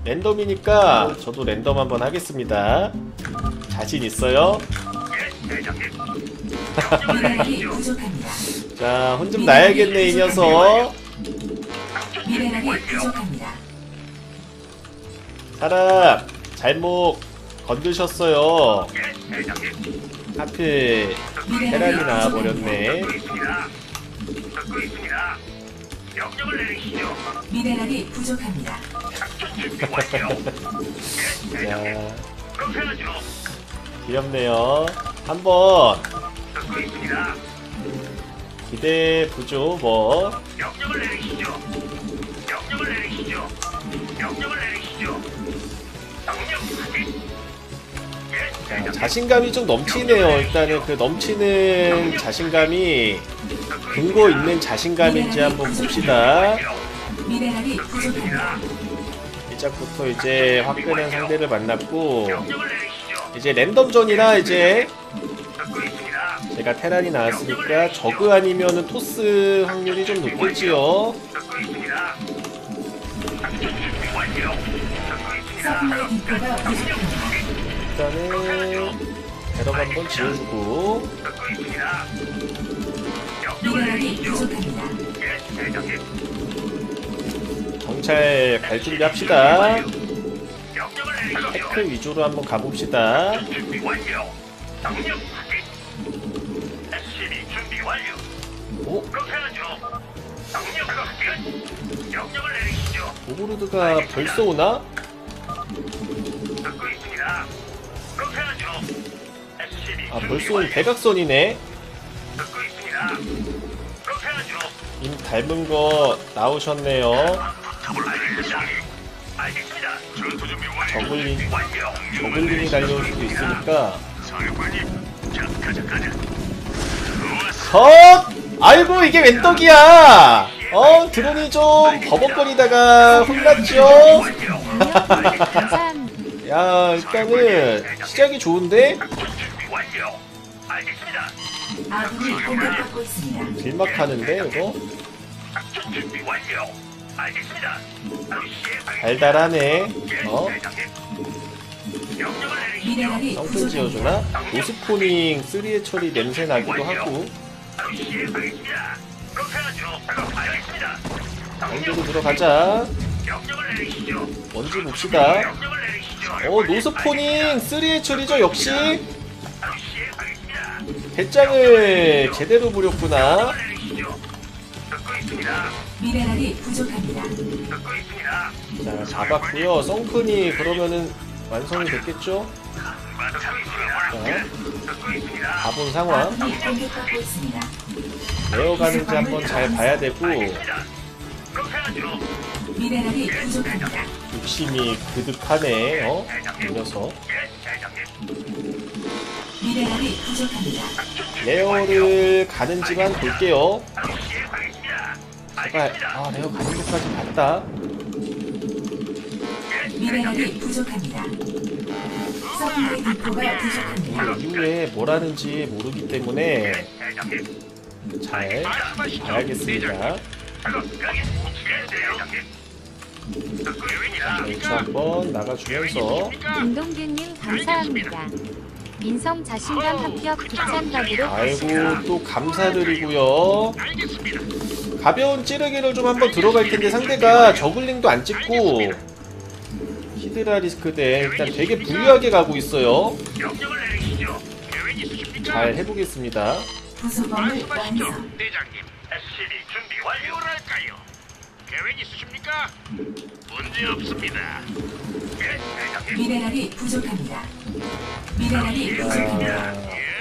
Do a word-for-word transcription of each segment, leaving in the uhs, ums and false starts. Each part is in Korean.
랜덤이니까 저도 랜덤 한번 하겠습니다. 자신 있어요? 자, 혼 좀 나야겠네 이 녀석. 사람 잘못 건드셨어요. 하필 테란이 나와버렸네. 미네랄이 부족합니다. 자, 귀엽네요. 한번 기대해보죠 뭐. 자, 자신감이 좀 넘치네요. 일단은 그 넘치는 자신감이 근거 있는 자신감인지 한번 봅시다. 시작부터 이제 화끈한 상대를 만났고, 이제 랜덤전이라 이제 제가 테란이 나왔으니까 저그 아니면은 토스 확률이 좀 높겠지요. 일단은 배럭 한번 지어주고, 정찰 갈 준비합시다. 테크 위주로 한번 가봅시다. 오? 오버로드가 벌써 오나? 아, 벌써 온 대각선이네. 임 닮은 거 나오셨네요. 저글링, 저글링이 달려올 수도 있으니까. 헛! 아이고, 이게 웬 떡이야! 어? 드론이 좀 버벅거리다가 혼났죠? 야, 일단은 시작이 좋은데? 길막하는데 이거? 달달하네. 어? 성큰 지어주나? 노스포닝 쓰리의 처리 냄새 나기도 하고. 먼저로 들어가자. 먼저 봅시다. 어, 노스포닝 쓰리의 처리죠 역시. 배짱을 제대로 부렸구나. 미네랄이 부족합니다. 자, 잡았고요. 썬큰이 그러면은 완성이 됐겠죠? 자, 가본 상황. 내어가는지 한번 잘 봐야 되고. 미네랄이 부족합니다. 욕심이 그득하네. 어? 이 녀석. 미네랄이 부족합니다. 레어를 가는지만 볼게요. 제발, 아, 레어 가는 것까지 봤다. 미네랄이 부족합니다. 서플라이 디포가 부족합니다. 이후에 뭘 하는지 모르기 때문에 잘 봐야겠습니다. 자, 이쪽 한번 나가주면서. 김동균님 감사합니다. 인성 자신감 합격 극찬받으로. 아이고, 또 감사드리고요. 가벼운 찌르기를 좀 한번 들어갈 텐데 상대가 저글링도 안 찍고 히드라 리스크대 일단 되게 부유하게 가고 있어요. 잘 해보겠습니다. 부속범을 완성. 대장님, 에스씨비 준비 완료랄까요? 계획 있으십니까? 문제 없습니다. 예, 대장님. 미네랄이 부족합니다. 미네랄이 부족합니다. 아,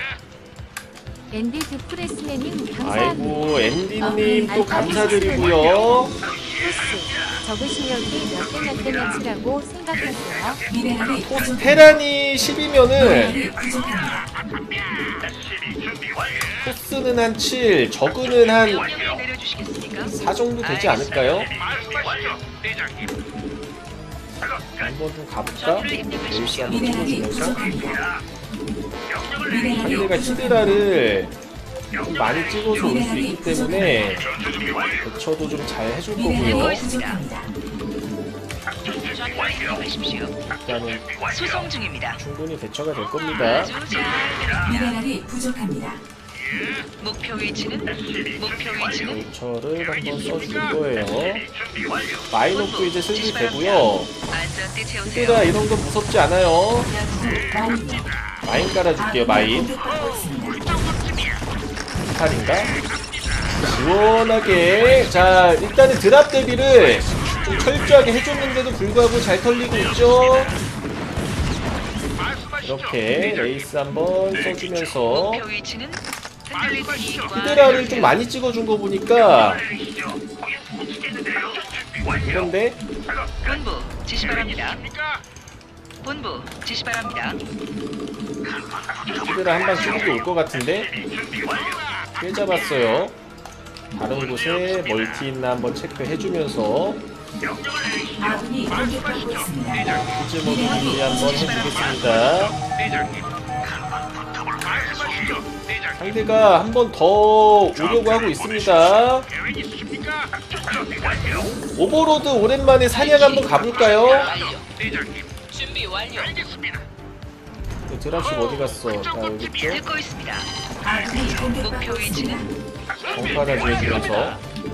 앤디 드프레스맨님 감사합니다. 아이고, 앤디님 또 감사드리고요. 토스 적의 실력이 몇 대 몇 대 몇이라고 생각하세요? 미네랄이 부족합니다. 테란이 십이면은 미네랄이 부족합니다. 에스씨비 준비 완료. 토스는 한 칠, 저그는 한 내려주시겠습니까? 사 정도 되지 않을까요? 말씀하시죠, 대장님. 한번 좀 가볼까? 레이스 한번 미네랄이 찍어주면서. 부족합니다. 상대가 미네랄이 히드라를 좀 많이 찍어서 올 수 있기 때문에 대처도 좀 잘 해줄 거고요. 미네랄이 부족합니다. 말씀하십시오. 일단은 수송 중입니다. 충분히 대처가 될 겁니다. 아주 잘 미네랄이 부족합니다. 목표 위치는 목표 위치는 대처를 한번 써줄 거예요. 준비 완료. 마이녹도 이제 슬슬 되고요. 안전띠 채우세요. 히드라 이런 건 무섭지 않아요. 연구 완료. 마인 깔아줄게요. 마인. 공격받고 있습니다. 스탈인가? 시원하게. 자, 일단은 드랍 대비를 좀 철저하게 해줬는데도 불구하고 잘 털리고 있죠. 이렇게 레이스 한번 써주면서 목표 위치는 흔들리지 히드라를 좀 많이 찍어준 거 보니까 그런데 본부 지시 바랍니다. 본부 지시 바랍니다. 히드라 한 방 쏘고 올 것 같은데 꽤 잡았어요. 다른 곳에 멀티 있나 한번 체크해주면서 아군이 공격받고 있습니다. 퀴즈 모드 준비 한번 해주겠습니다. 상대가 한 번 더 오려고 하고 있습니다. 오버로드 오랜만에 사냥 한번 가볼까요? 준비 완료. 드랍십 어디 갔어? 자, 여기 있죠? 듣고 있습니다. 아군이 목표 공격받고 있습니다. 위치는 정파나 지어주면서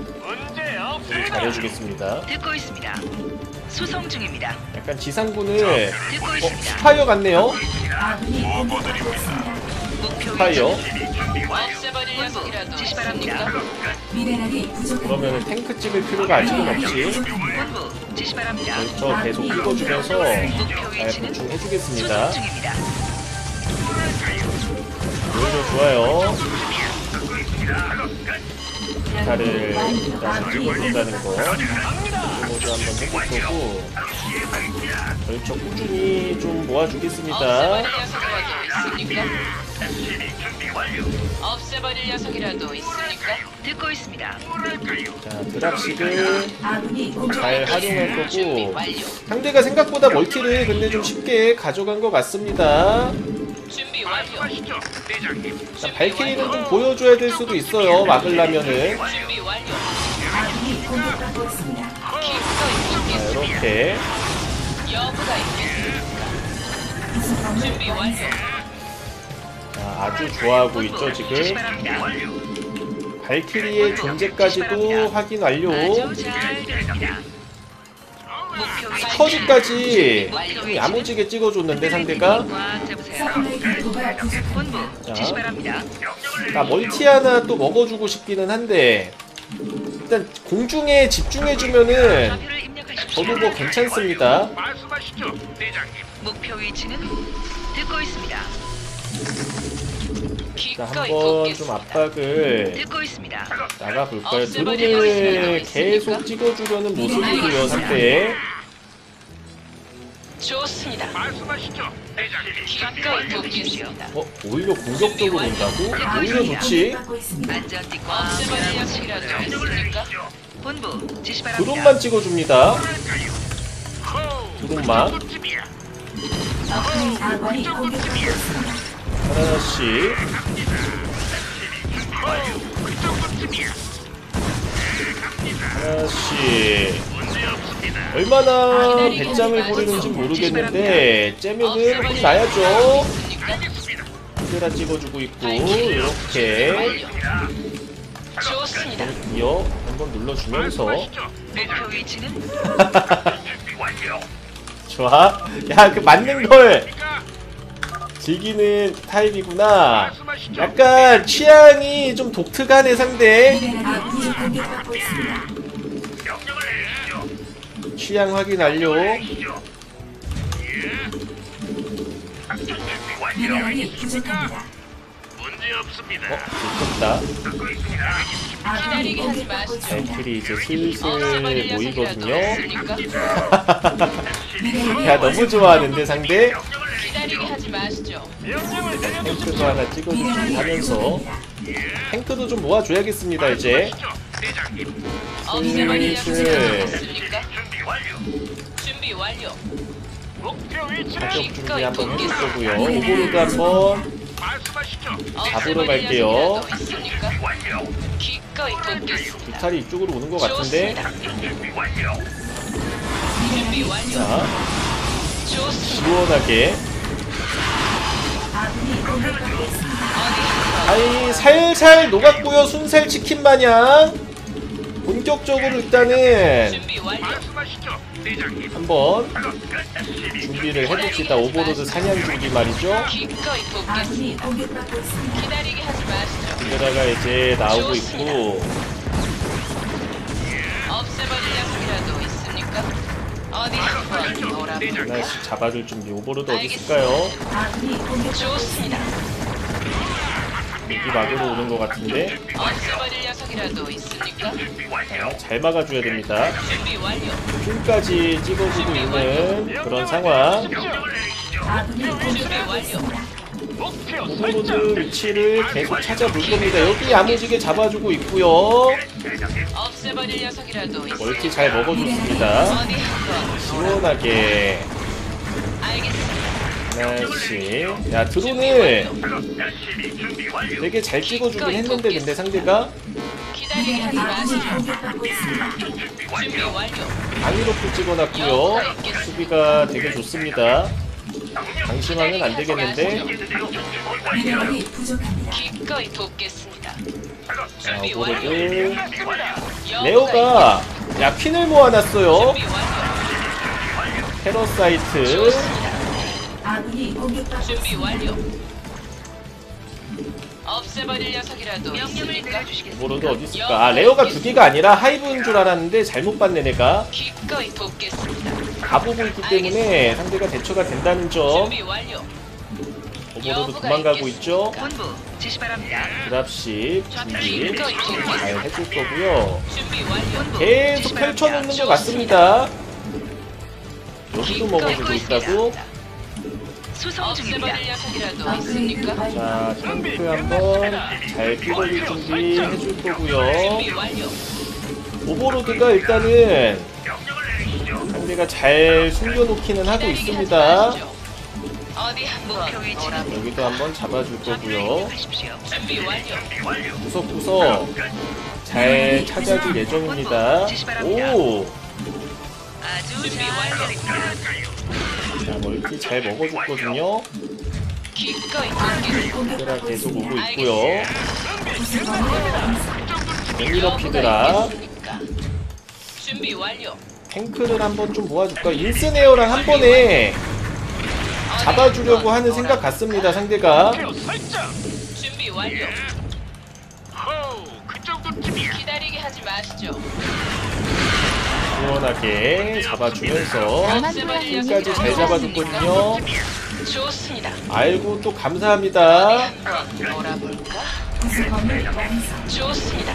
잘해주겠습니다. 듣고 있습니다. 수송 중입니다. 약간 지상군을 듣고 어? 있습니다. 스파이어 같네요? 아군이 공격받고 있습니다. 목표 스파이어? 없애버릴 녀석이라도 지시 바랍니다. 미네랄이 부족합니다. 그러면 탱크 찍을 필요가 아직은 없지. 본부 지시 바랍니다. 저 계속 찍어주면서 목표 잘 위치는 보충해주겠습니다. 수송 중입니다. 오히려 좋아요. 기타를 일단 찍어준다는 거 모두 한번 해볼 거고 저희쪽 꾸준히 좀 모아주겠습니다. 없애버릴 녀석이라도 있습니까? 듣고 있습니다. 자, 드랍식을 아군이 잘 공격받고 활용할 준비 거고 완료. 상대가 생각보다 멀티를 근데 좀 쉽게 가져간 것 같습니다. 준비 완료. 자, 발키리는 좀 보여줘야 될 수도 있어요. 막으려면은. 준비 완료. 아군이 공격받고 있습니다. 자, 이렇게 여부가 있겠습니까? 준비 완료. 자, 아주 좋아하고 있죠 지시 지금. 바랍니다. 발키리의 존재까지도 확인 완료. 아주 잘 들립니다. 목표 위치. 스커지까지 야무지게 찍어줬는데 상대가. 꽉 잡으세요. 서플라이 디포가 부족합니다. 본부 자. 지시 바랍니다. 나 멀티 하나 또 먹어주고 싶기는 한데 일단 공중에 집중해주면은 좌표를 입력하십시오. 저도 뭐 괜찮습니다. 말씀하시죠, 대장님. 목표 위치는 듣고 있습니다. 자, 한번 좀 압박을 듣고 있습니다. 나가볼까요? 드론을 계속 찍어주려는 모습이고요 상대. 좋습니다. 말씀하시죠, 대장님. 가까이 붙겠습니다. 어? 오히려 공격적으로 온다고? 오히려 좋지. 공격받고 있습니다. 안전띠과 없애버릴 녀석이라도 있습니까? 본부 지시 바랍니다. 드론만 찍어줍니다. 드론만 아군이 아군이 공격받고 있습니다. 하나씩. 하나씩. 얼마나 배짱을 부리는지 모르겠는데 째면은 확 나야죠. 히드라 찍어주고 있고 이렇게 좋습니다. 이어 한번 눌러주면서 목표 위치는 좋아. 야, 그 맞는 걸 즐기는 타입이구나. 약간 취향이 좀 독특하네 상대. 미네랄이 부족 공격받고 있습니다. 취향 확인 완료. 미네랄이 부족합니다. 문제 없습니다. 어, 좋겠다. 아군이 공격받고 있습니다. 발길이 이제 슬슬 모이거든요. 미네랄이 야, 너무 좋아하는데 상대. 기다리게 하지 마시죠. 탱크도 하나 찍어주고 하면서 탱크도 좀 모아줘야겠습니다 이제. 없애버릴 녀석이라도 슬슬 있습니까? 준비 완료. 목표 위치는 가격 준비 한번 해줄 거고요. 오버로드 한번 잡으러 갈게요. 기꺼이 돕겠습니다. 뮤탈이 이쪽으로 오는 것 같은데. 준비 준비 완료. 자, 좋습니다. 시원하게. 아군이 공격받고 있습니다. 아이, 살살 녹았고요. 순살 치킨 마냥. 본격적으로 일단은 준비 완료. 한번 준비를 해봅시다. 오버로드 사냥 준비 말이죠. 기꺼이 아군이 돕겠습니다. 공격받고 있습니다. 기다리게 하지 마시죠. 여기다가 이제 나오고 있고, 없애버릴 녀석이라도 있습니까? 어디 한번 놀아볼까? 하나씩 잡아줄 준비. 오버로드 어디 있을까요? 아군이 공격받고 좋습니다. 여기 막으로 오는 것 같은데. 없애버릴 녀석이라도 있습니까? 자, 잘 막아줘야 됩니다. 준비 완료. 핀까지 찍어주고 있는 그런 상황. 아군이 준비 공격받고 완료. 있습니다. 오버로드 위치를 계속 찾아볼 겁니다. 여기 야무지게 잡아주고 있고요. 없애버릴 녀석이라도 있습니까? 멀티 잘 먹어줬습니다. 어디 한번 시원하게 알겠습니다. 하나씩. 야, 드론을 되게 잘 찍어주긴 했는데 근데 상대가 기다리게 하지 아군이 마시죠. 공격받고 있습니다. 준비 완료. 방위로프 찍어놨고요. 수비가 되게 좋습니다. 방심하면 안 되겠는데. 미네랄이 부족합니다. 기꺼이 돕겠습니다. 자, 준비 완료. 오버로드. 여부가 레오가 야, 퀸을 모아놨어요. 준비 완료. 테러사이트. 좋습니다. 아군이 공격받고 준비 있습니다. 완료. 없애버릴 녀석이라도 있습니까? 오버로드 어디 있을까? 아, 레오가 두 개가 아니라 하이브인 줄 알았는데 잘못 봤네 내가. 기꺼이 돕겠습니다. 다 보고 있기 때문에 상대가 대처가 된다는 점. 준비 완료. 오버로드 도망가고 있죠. 본부 지시 바랍니다. 드랍십 준비 기꺼이 잘 돕겠습니다. 해줄 거고요. 준비 완료. 계속 펼쳐놓는 것 같습니다. 여기도 먹어주고 있다고. 수송 중입니다. 없애버릴 녀석이라도 있습니까? 자, 탱크 한번 잘 피버릴 준비 해줄 거고요. 준비 완료. 오버로드가 일단은 상대가 잘 숨겨놓기는 하고 기다리게 있습니다. 하지 마시죠. 어디 한번 놀아볼까? 여기도 한번 잡아줄 거고요. 준비 완료. 구석구석 잘 찾아줄 예정입니다. 오! 아주 준비 완료. 자, 멀티 잘 먹어줬거든요. 기꺼이 돕겠습니다. 히드라 계속 오고 있고요. 구성원의 앵미러 피드라. 있습니까? 준비 완료. 탱크를 한번 좀 모아줄까? 인스네어랑 한 번에 잡아주려고 하는 생각 같습니다, 상대가. 준비 완료. 기다리게 하지 마시죠. 시원하게 잡아주면서 나만 없애버릴 소양이 끝까지 잘 잡아줬거든요. 좋습니다. 아이고, 또 어디 감사합니다. 한번 놀아볼까? 구성원을 완성. 좋습니다.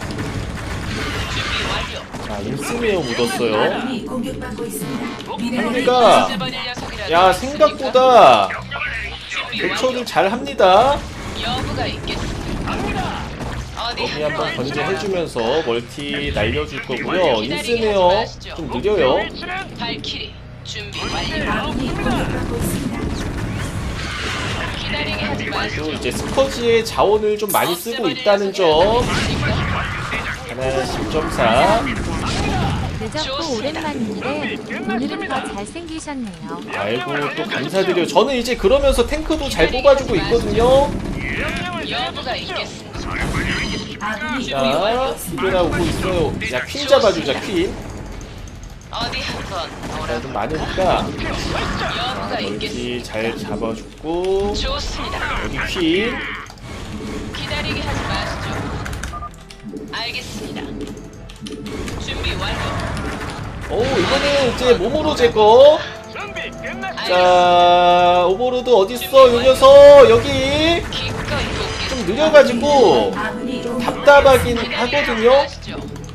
준비 완료. 자, 인스네어 묻었어요. 아군이 공격받고 있습니다. 미네랄이 상대가 없애버릴 녀석이라도 야, 있습니까? 생각보다 준비 대처를 완료. 잘 합니다. 여부가 있겠습니다. 어디 여기 한번 한번 건재해주면서 멀티 날려줄 거고요. 인스네어 좀 느려요. 발키리 준비 완료. 아군이 공격받고 있습니다. 기다리게 하지 그리고 마시죠. 이제 스커지의 자원을 좀 많이 쓰고 있다는 점. 하나 십 점 사. 내작고 오랜만인데 오늘은 더 잘생기셨네요. 아이고, 또 감사드려요. 저는 이제 그러면서 탱크도 잘 뽑아주고 있거든요. 여부가 있겠습니다. 아군이 자, 공격받고 있습니다. 이거나 오고 있어요. 야, 퀸 잡아주자, 퀸. 어디 한번 자, 좀 놀아볼까? 많으니까. 여부가 자, 있겠습니다. 멀티 잘 잡아줬고. 좋습니다. 여기 퀸. 기다리게 하지 마시죠. 알겠습니다. 준비 완료. 오, 이거는 이제 몸으로 제거. 자, 오버로드 어딨어, 요 녀석. 여기. 기꺼이 돕겠습니다. 좀 느려가지고 아군이 좀 공격받고 답답하긴 기다리게 하거든요. 하지 마시죠.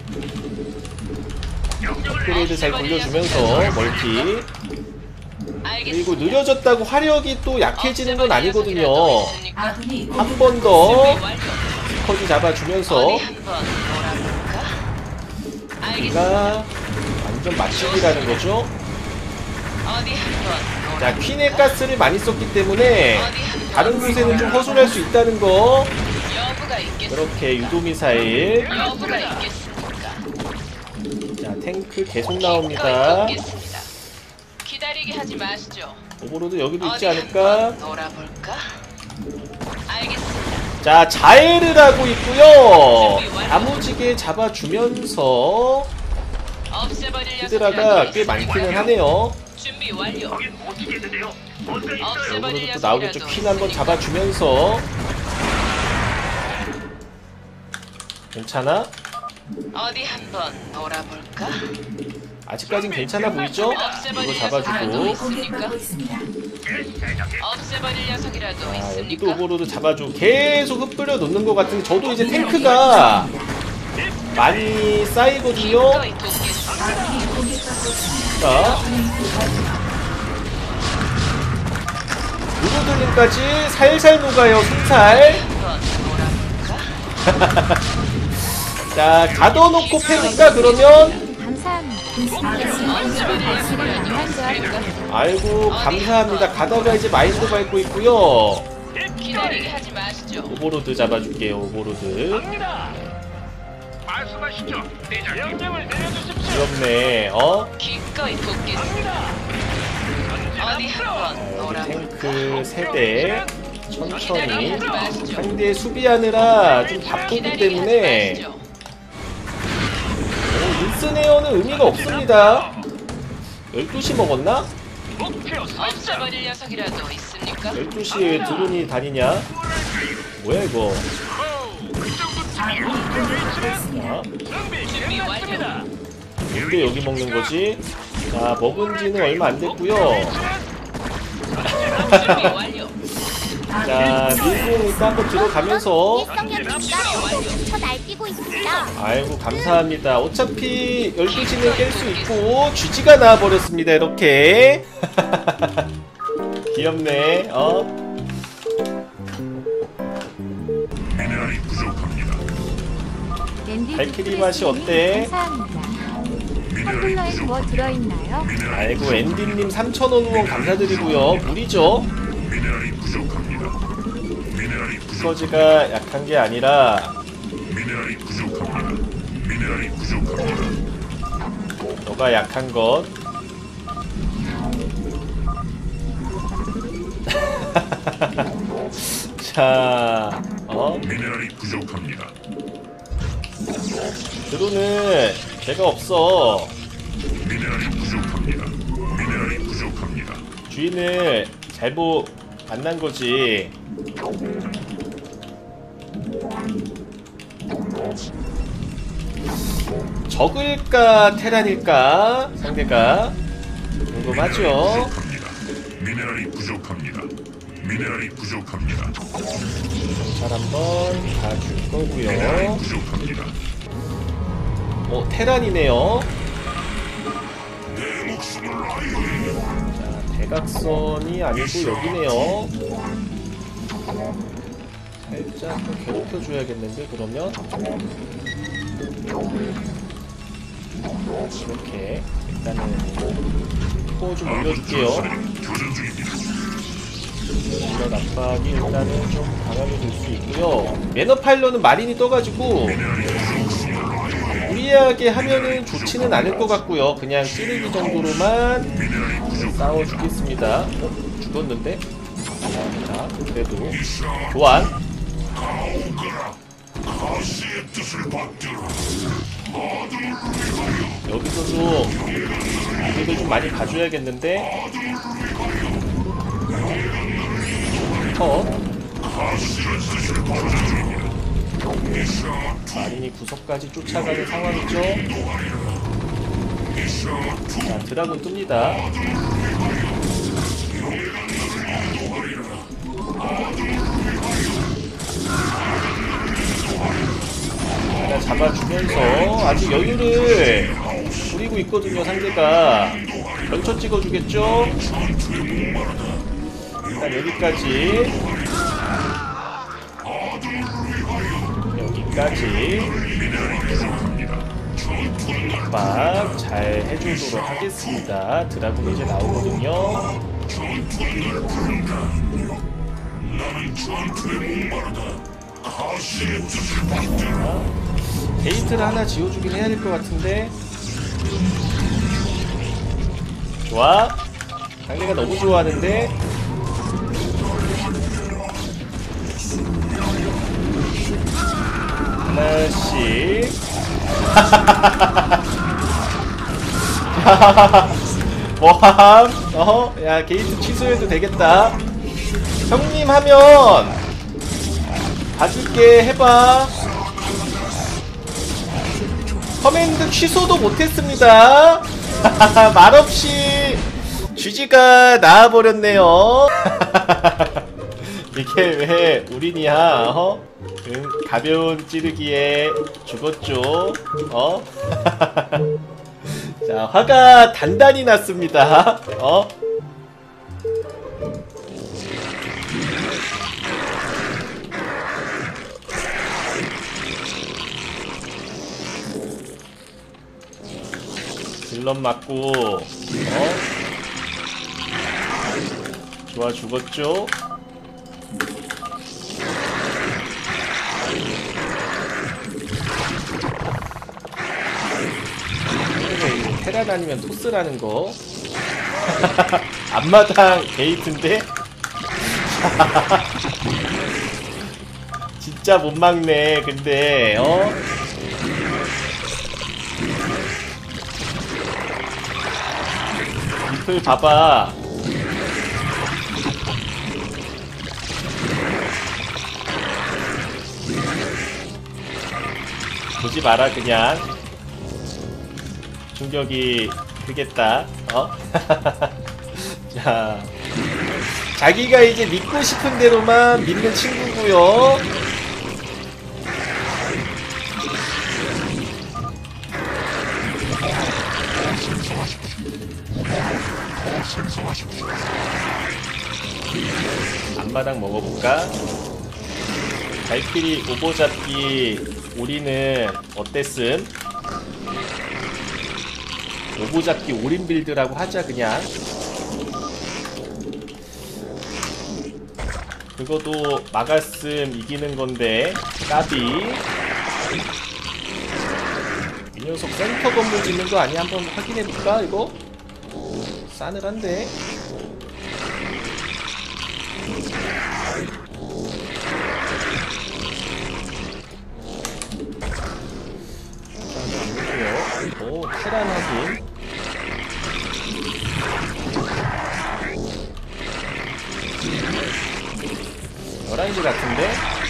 업그레이드 잘 돌려주면서 멀티. 알겠습니다. 그리고 느려졌다고 화력이 또 약해지는 건 아니거든요. 아군이 한 번 더 준비 완료. 스커지 잡아주면서 어디 한번 놀아볼까? 알겠습니다. 우리가 완전 맛집이라는 거죠. 어디 한번 자, 놀아볼까? 퀸의 가스를 많이 썼기 때문에 어디 한번 다른 곳에는 좀 허술할 수 있다는 거. 여부가 있겠습니까? 이렇게 유도미사일. 여부가 있겠습니까? 자, 탱크 계속 나옵니다. 기꺼이 돕겠습니다. 기다리게 하지 마시죠. 오버로드 여기도 있지 어디 않을까? 한번 놀아볼까? 알겠습니다. 자, 자해를 있고요. 야무지게 잡아주면서 없애버릴 히드라가 녀석이라도 꽤 있습니까? 많기는 하네요. 준비 완료. 없애버릴 오버로드 또 나오겠죠. 녀석이라도 퀸 한번 있습니까? 잡아주면서 괜찮아? 어디 한번 놀아볼까? 아직까진 괜찮아 보이죠? 이거 없애버릴 잡아주고 녀석이라도 있습니까? 공격받고 있습니다. 없애버릴 녀석이라도 아, 여기도 있습니까? 오버로드 잡아주고 계속 흩뿌려 놓는 것 같은데 저도 이제 탱크가 많이 쌓이거든요. 기꺼이 돕겠습니다. 아군이 공격받고 있습니다. 자, 누구들님까지 살살 녹아요. 순살. 한번 놀아볼까? 자, 가둬놓고 패니까 그러면 감사합니다. 없애버릴 녀석이라도 양만 있습니까? 좋아할까? 아이고 감사합니다. 가다가 이제 마인드 밟고 있고요. 기다리게 하지 마시죠. 오버로드 잡아줄게요. 오버로드. 말씀하시죠. 대장 명령을 내려주십시오. 귀엽네. 어? 기꺼이 돕겠습니다. 어디 한번 여기 놀아볼까? 탱크 세대 천천히 기다리게 하지 마시죠. 상대 수비하느라 좀 바쁘기 기다리게 하지 때문에 마시죠. 인스네어는 의미가 없습니다. 열두 시 먹었나? 목표 설정. 없애버릴 녀석이라도 있습니까? 열두 시에 왜 드론이 다니냐? 뭐야 이거? 아군이 공격받고 있습니다. 자, 준비 준비 완료. 끝났습니다. 뭔데 여기 먹는 거지? 자, 먹은 지는 얼마 안 됐고요. 준비 완료. 자, 밀고 일단 한번 들어가면서 일성열입니다. 저 날뛰고 있습니다. 아이고 감사합니다. 어차피 열두 시는 깰 수 있고 쥐지가 나와버렸습니다. 이렇게 귀엽네. 어? 발키리 맛이 어때? 감사합니다. 텀블러에 뭐 들어있나요? 아이고 앤디님 삼천 원 후원 감사드리고요. 물이죠? 스커지가 약한 게 아니라 너가 약한 것. 자, 어? 미네랄이 부족합니다. 드론은 죄가 없어. 미네랄이 부족합니다. 미네랄이 부족합니다. 주인을 잘못 만난 거지. 적을까 테란일까 상대가 궁금하죠. 부족합니다. 미네랄이 부족합니다. 미네랄이 부족합니다. 잘 한번 봐줄 거고요. 미네랄이 부족합니다. 어 테란이네요. 내 목숨을 아예 자 대각선이 아니고 여기네요. 살짝 좀 괴롭혀줘야겠는데 그러면 이렇게 일단은 코어 좀 올려줄게요. 교전 중입니다. 이런 압박이 일단은 좀 강하게 될 수 있고요. 매너 파일럿은 마린이 떠가지고 무리하게 하면은 좋지는 않을 것 같고요. 그냥 찌르기 정도로만 싸워주겠습니다. 어? 죽었는데? 자, 그래도 교환. 여기서도 이걸 좀 많이 봐줘야겠는데? 컷. 마린이 구석까지 쫓아가는 상황이죠. 자, 드라군 뜹니다. 하나 잡아주면서 아직 여유를 부리고 있거든요. 상대가 전초 찍어주겠죠. 일단 여기까지 여기까지 압박 잘 해주도록 하겠습니다. 드라군 이제 나오거든요. 자, 게이트를 하나 지어주긴 해야 될 것 같은데. 좋아. 상대가 너무 좋아하는데. 하나씩. 뭐함? 어? 야, 게이트 취소해도 되겠다. 형님 하면 봐줄게. 해봐. 커맨드 취소도 못했습니다. 말없이 쥐지가 나와버렸네요. 이게 왜 우리냐? 어? 응, 가벼운 찌르기에 죽었죠. 어? 자, 화가 단단히 났습니다. 어? 질럿 맞고, 어? 좋아, 죽었죠? 테란 아니면 토스라는 거. 앞마당 게이트인데? 진짜 못 막네. 근데 어? 리플 봐봐. 보지 마라 그냥. 충격이 크겠다. 어? 자, 자기가 이제 믿고 싶은 대로만 믿는 친구고요. 앞마당 먹어볼까? 발키리 오버잡기 오리는 어땠음? 오버잡기 올인 빌드라고 하자 그냥. 그거도 막았음 이기는 건데 까비. 이 녀석 센터 건물 짓는 거 아니야? 한번 확인해볼까 이거? 싸늘한데? 오, 테란 확인. 열한 시 같은데?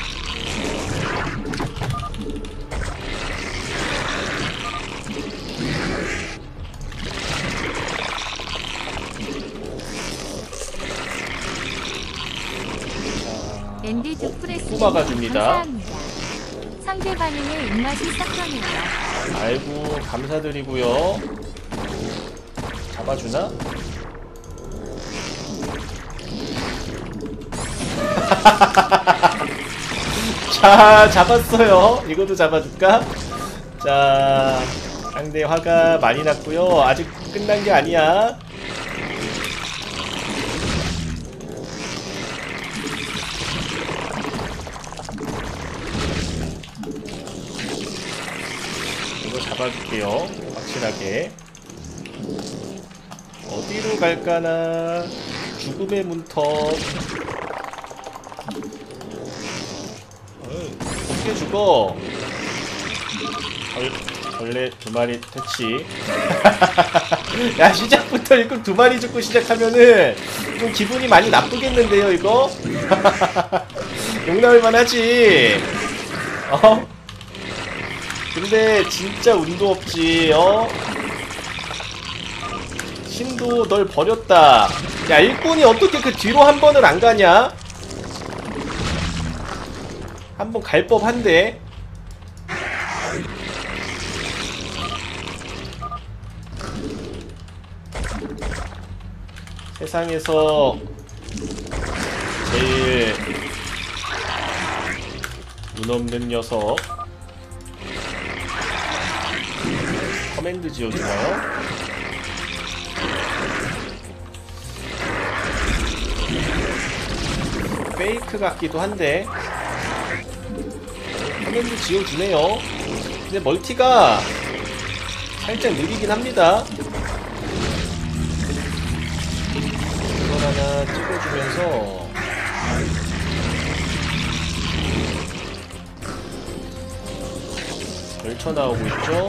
앤디 주프레스 뽑아가줍니다. 감사합니다. 상대 반응에 입맛이 싹하네요. 아이고 감사드리고요. 잡아주나? 자, 잡았어요. 이것도 잡아줄까? 자, 상대 화가 많이 났고요. 아직 끝난 게 아니야. 이거 잡아줄게요. 확실하게. 어디로 갈까나? 죽음의 문턱. 어떻게 죽어? 벌, 벌레 두 마리 퇴치. 야, 시작부터 일꾼 두 마리 죽고 시작하면은 좀 기분이 많이 나쁘겠는데요, 이거? 욕 나올만 하지. 어? 근데 진짜 운도 없지, 어? 신도 널 버렸다. 야, 일꾼이 어떻게 그 뒤로 한 번을 안 가냐? 한 번 갈 법한데. 세상에서 제일 운 없는 녀석. 커맨드 지어주나요? 페이크 같기도 한데 커맨드 지어주네요. 근데 멀티가 살짝 느리긴 합니다. 정도만 찍어주면서 열쳐 나오고 있죠?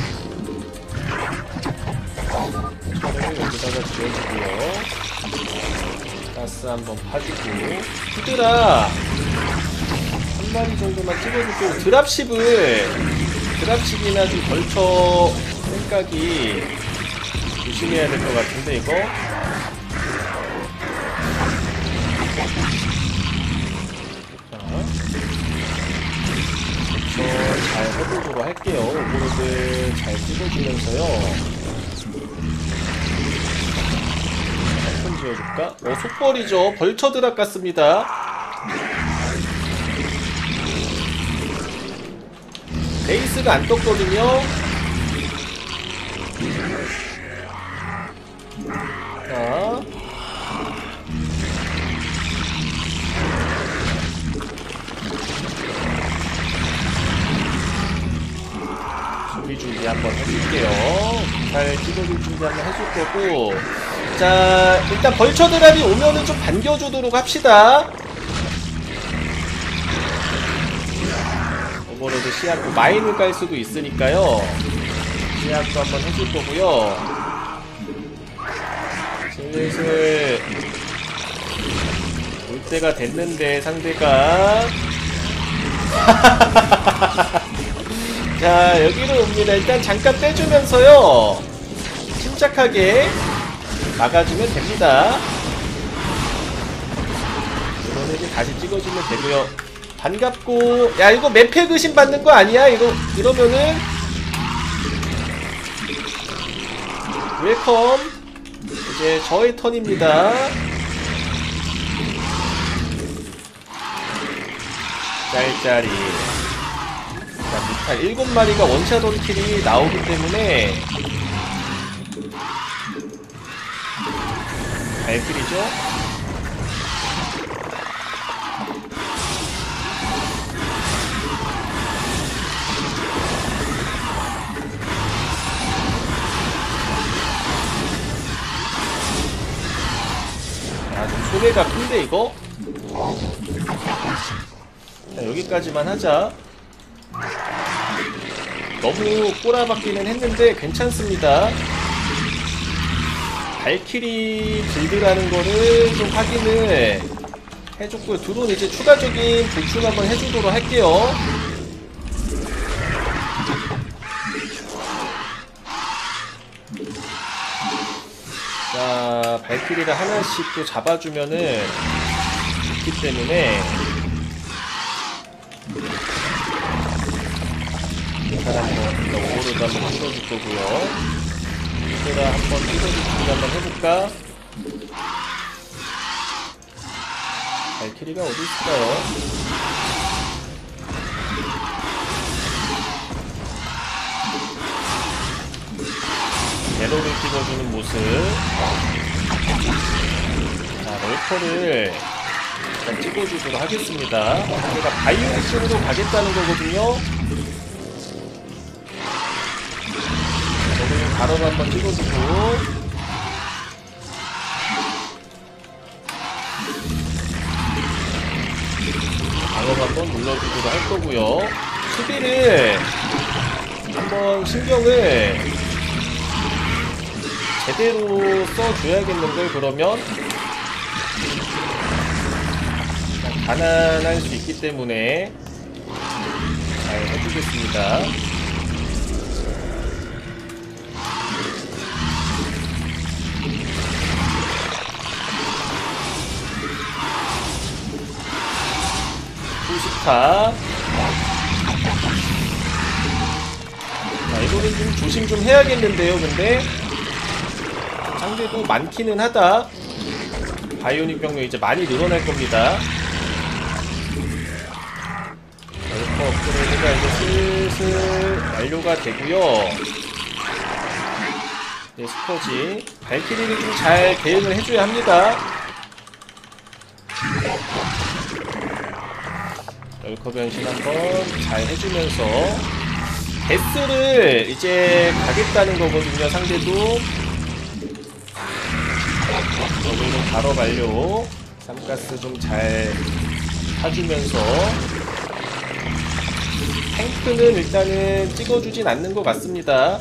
차를 여기다가 지어주고요. 가스 한번 파주고. 히드라 한 마리 정도만 찍어주고, 드랍십을 드랍십이나 좀 걸쳐 생각이 조심해야 될 것 같은데 이거. 잘 해보도록 할게요. 오버로드 잘 찍어주면서요. 한번 지어줄까? 어, 속벌이죠. 벌처 드랍 같습니다. 베이스가 안 떴거든요. 자. 준비 준비 한번 해줄게요. 잘 찍어줄 준비 한번 해줄 거고. 자, 일단 벌처 드랍이 오면은 좀 반겨주도록 합시다. 오버로드 시야도 마인을 깔 수도 있으니까요. 시야도 한번 해줄 거고요. 슬슬 올 때가 됐는데 상대가 자, 여기로 옵니다. 일단 잠깐 빼주면서요. 침착하게 막아주면 됩니다. 이번에 이제 다시 찍어주면 되고요. 반갑고, 야, 이거 맵팩 의심 받는 거 아니야? 이거, 이러면은. 웰컴. 이제 저의 턴입니다. 짤짤이. 자, 뮤탈 일곱 마리가 원샷 원킬이 나오기 때문에 발길이죠? 아, 좀 소리가 큰데 이거? 자, 여기까지만 하자. 너무 꼬라박기는 했는데 괜찮습니다. 발키리 빌드라는 거를 좀 확인을 해줬고요. 드론 이제 추가적인 보충 한번 해주도록 할게요. 자, 발키리를 하나씩 또 잡아주면은 좋기 때문에 일단 한번 오버로드 한번 찍어줄 거고요. 히드라 한번 찍어줄 준비 한번 해볼까? 발키리가 어디 있을까요? 에러를 찍어주는 모습. 자, 럴커를 일단 찍어주도록 하겠습니다. 제가 바이오닉으로 가겠다는 거거든요. 저는 바로 한번 찍어주고. 방어 한번 눌러주도록 할 거고요. 수비를 한번 신경을 제대로 써줘야겠는걸. 그러면 가난할 수 있기 때문에 잘 해주겠습니다. 후시타. 자, 이거는 좀 조심 좀 해야겠는데요. 근데 상대도 많기는 하다. 바이오닉 병력 이제 많이 늘어날 겁니다. 럴커 업그레이드가 이제 슬슬 완료가 되고요. 이제 스퍼지 발키리를 좀 잘 대응을 해줘야 합니다. 럴커 변신 한번 잘 해주면서 데스를 이제 가겠다는 거거든요. 상대도 저글링 바로 완료. 삼가스 좀 잘 사주면서 탱크는 일단은 찍어주진 않는 것 같습니다.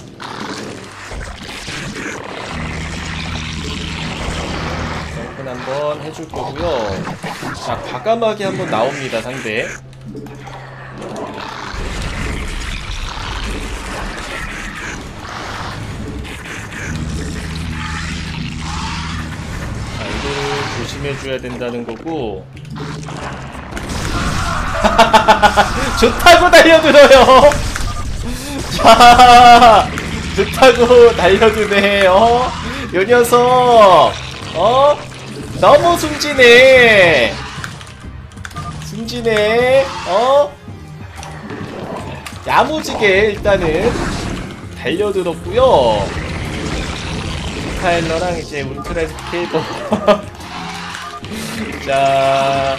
탱크는 한번 해줄 거고요. 자, 과감하게 한번 나옵니다, 상대. 자, 이거를 조심해줘야 된다는 거고. 좋다고 달려들어요. 자, 좋다고 달려드네. 어? 요 녀석, 어? 너무 숨지네. 숨지네. 어? 야무지게 일단은 달려들었고요. 스타일러랑 이제 울트라 스케이터. 자,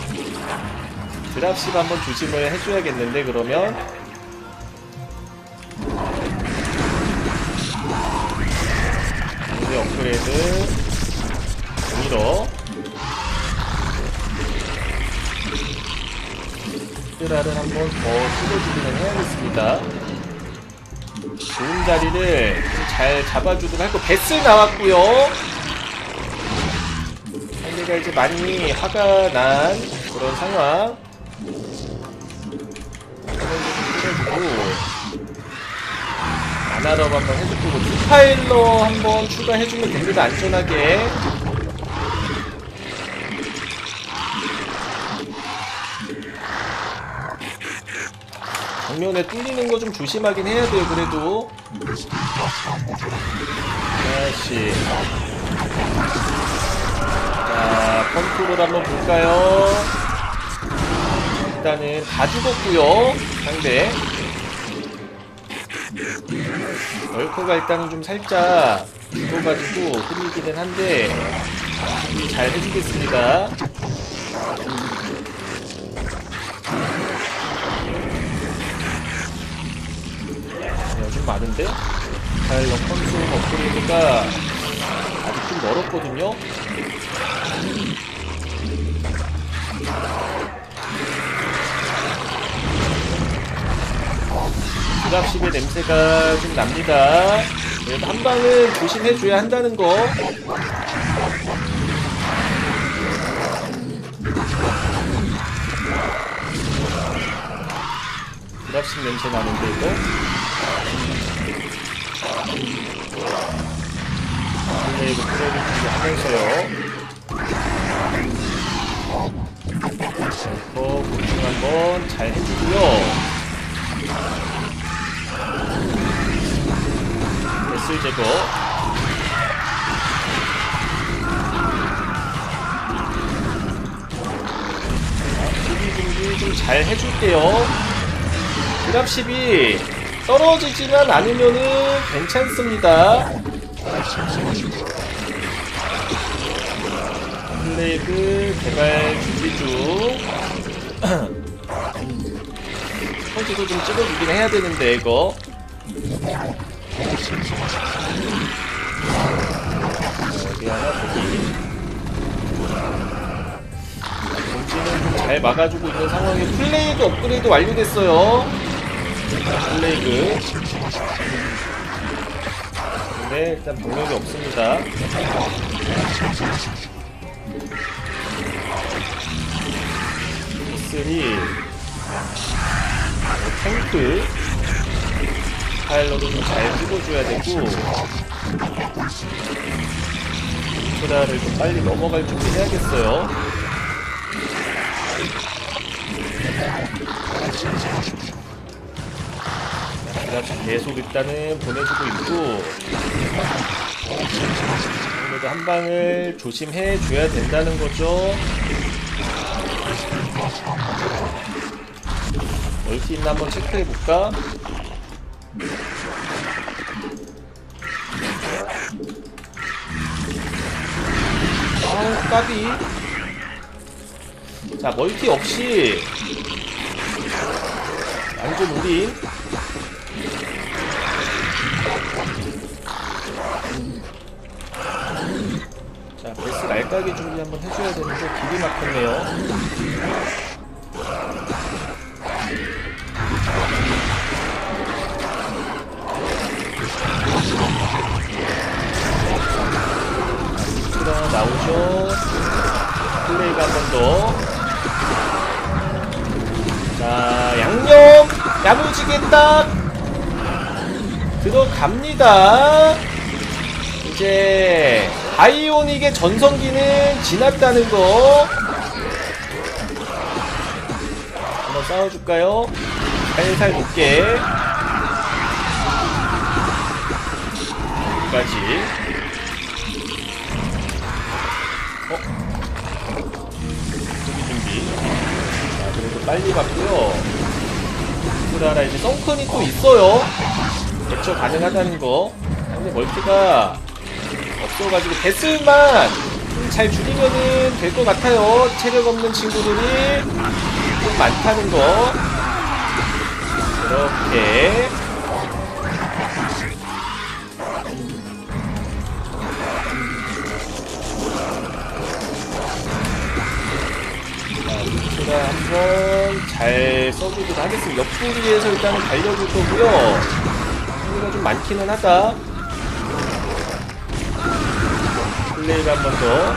드랍십 한번 조심을 해줘야겠는데, 그러면. 이제 업그레이드 공일어 히드라를 한번 더 찍어주기는 해야겠습니다. 좋은 자리를 잘 잡아주도록 할거. 베슬 나왔고요. 상대가 이제 많이 화가 난 그런 상황. 아나럽 한번 해줄 거고, 디파일러 한번 추가해주면 됩니다. 안전하게. 정면에 뚫리는 거 좀 조심하긴 해야 돼요, 그래도. 아씨. 자, 컨트롤 한번 볼까요? 일단은 다 죽었고요, 상대. 얼커가 일단은 좀 살짝 죽어가지고 흔들리기는 한데 잘 해주겠습니다. 좀 많은데? 파일럿 컨트롤 업그레이드가 아직 좀 멀었거든요? 드랍십의 냄새가 좀 납니다. 그래도 한 방은 조심해줘야 한다는 거. 드랍십 냄새 나는데, 이거? 원래 이거 프로젝트 하면서요. 이거 보충 한번 잘 해주고요. 베슬 제거. 수비 준비 좀 잘 해줄게요. 드랍십이 떨어지지만 않으면은 괜찮습니다. 플레이그 개발 준비 중. 스펀지도 좀 찍어주긴 해야 되는데, 이거. 여기 하나, 거기. 본진은 좀 잘 막아주고 있는 상황에 플레이그 업그레이드 완료됐어요. 플레이그. 근데 일단 병력이 없습니다. 쓰리 탱크 파일럿도 좀 잘 찍어줘야 되고, 인프라를 좀 빨리 넘어갈 준비 해야겠어요. 드랍십 계속 일단은 보내주고 있고, 그래도 한 방을 조심해 줘야 된다는 거죠. 멀티 있나 한번 체크해 볼까? 아우, 까비. 자, 멀티 없이 완전 우린. 자, 베스 날까기 준비 한번 해줘야 되는데 길이 막혔네요. 자, 나오죠. 플레이가 한 번 더. 자, 양념 야무지게 딱 들어갑니다. 이제 바이오닉의 전성기는 지났다는 거 한번 싸워줄까요? 살살 높게 여기까지. 어? 준비 준비. 자, 그래도 빨리 갔고요. 그라라 이제 썬큰이 또 있어요. 대처 가능하다는 거. 근데 멀티가 없어가지고 데스만 좀 잘 줄이면은 될 것 같아요. 체력 없는 친구들이 좀 많다는 거. 이렇게. 자, 루트가 한번 잘 써주도록 하겠습니다. 옆구리에서 일단은 달려줄 거고요. 소리가 좀 많기는 하다. 플레이가 한 번 더.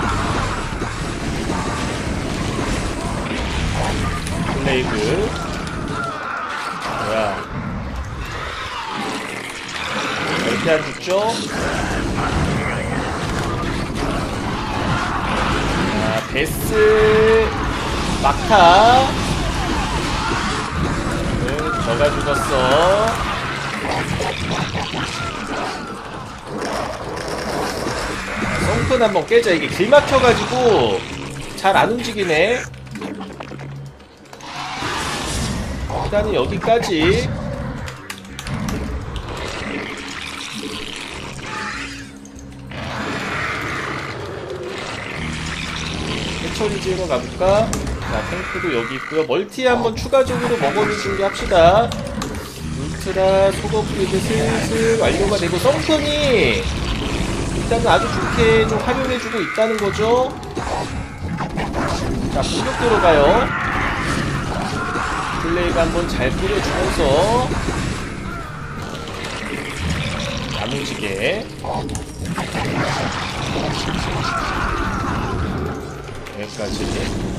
플레이그. 뭐야. 이렇게 안 죽죠? 자, 베스. 막타. 응, 저가 죽었어. 성큰 한번 깨자. 이게 길 막혀가지고 잘 안 움직이네. 일단은 여기까지. 해처리 지으러 가볼까? 자, 탱크도 여기 있고요. 멀티 한번 추가적으로 먹어줄 준비합시다. 울트라 속업그리드 슬슬 완료가 되고 썬큰이 일단은 아주 좋게 좀 활용해주고 있다는 거죠. 자, 공격 들어가요. 플레이가 한번 잘 뿌려주면서 야무지게 여기까지.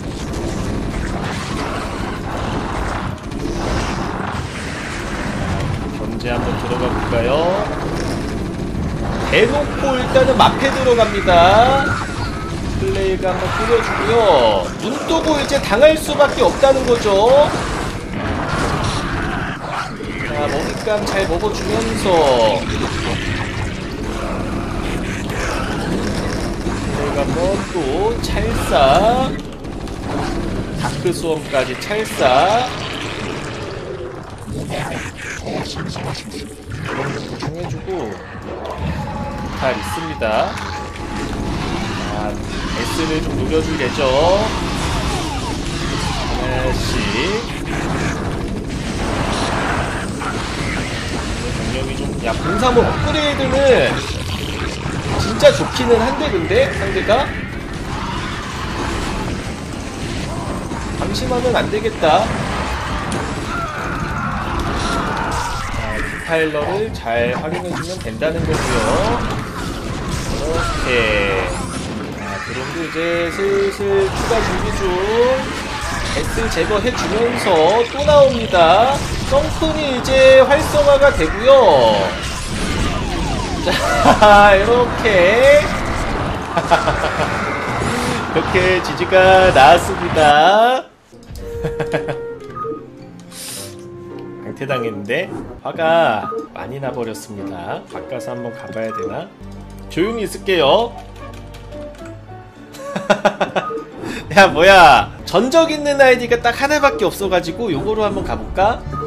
견제 한번 들어가 볼까요? 대놓고 일단은 마패 들어갑니다. 플레이가 한번 뿌려주고요. 눈 뜨고 이제 당할 수밖에 없다는 거죠. 자, 먹잇감 잘 먹어주면서 플레이가 한번 또 찰싸. 다크 수험까지 찰싸. 이런 거 보충해주고 잘 있습니다. 자, S를 좀 노려줄 예정. 하나씩. 경력이 좀, 야, 공삼오 업그레이드는 진짜 좋기는 한데, 근데 상대가 방심하면 안 되겠다. 디파일러를 잘 활용해주면 된다는 거고요. 이렇게. 자, 드론도 이제 슬슬 추가 준비 중. S 제거해주면서 또 나옵니다. 썬큰이 이제 활성화가 되고요. 자, 이렇게. 이렇게 지지가 나왔습니다. 강퇴당했는데 화가 많이 나버렸습니다. 바꿔서 한번 가봐야 되나? 조용히 있을게요. 야, 뭐야, 전적 있는 아이디가 딱 하나밖에 없어가지고 요거로 한번 가볼까?